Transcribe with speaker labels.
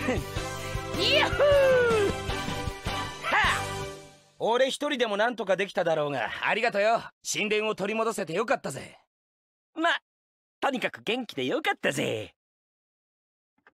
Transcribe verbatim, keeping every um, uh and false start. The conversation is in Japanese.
Speaker 1: ヤッホー！はっ！俺一人でもなんとかできただろうが、ありがとよ。神殿を取り戻せてよかったぜ。ま、とにかく元気でよかったぜ。